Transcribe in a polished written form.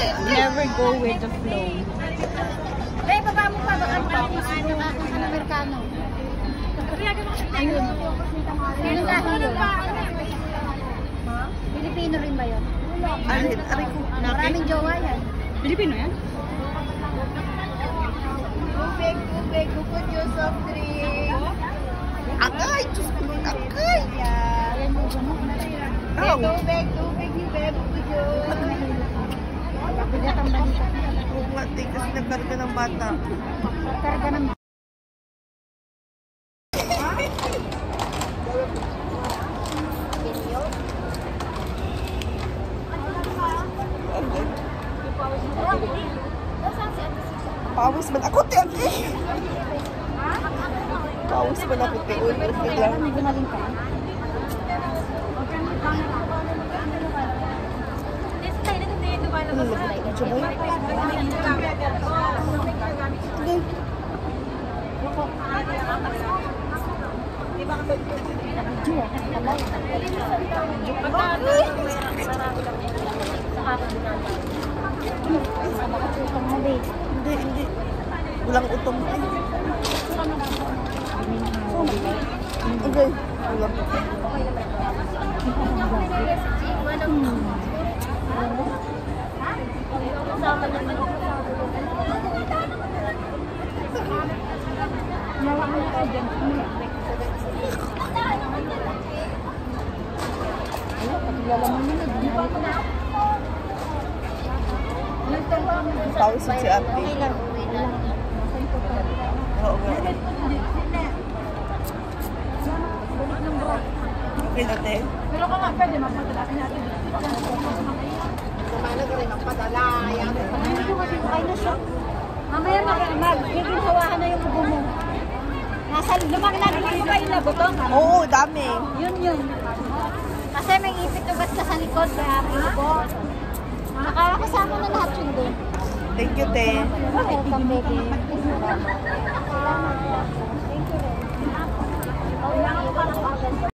Never go with the flow. Eh, baba mo pa. Baka tapos yung aking Amerikano. Ayun. Ayun dahil yun. Pilipino rin ba yun? Alin? Aray ko. Maraming jowa yan. Pilipino yan? Tubig, bukod yung soft drink. Agay! Diyos ko nun, agay! Ayan mo, Aw! tubig, bukod yun. Bigat ang balita. Oo nga, kasi nagkarga ng bata. Karga ng Pawis man ako, Tete! Pawis man ako, Tete. Ulit lang. gumaling ka. Hindi. Walang utong. Okay. Walang utong. Pawis si ate. Oo nga. Okay na, te. Pero ka nga, pwede magpadalapin natin. Kumana ka rin magpadala. Hindi ko kasi kain na siya. Mamaya magiging hawahan na yung ubo mo. Nasa lumang naging mo ba yung labotong? Oo, dami. Yun. Kasi may ipit ugat ka sa likod, kaya pinubo. Nakakasama na lahat yun doon. Thank you, te. Welcome, baby. Salamat. Thank you.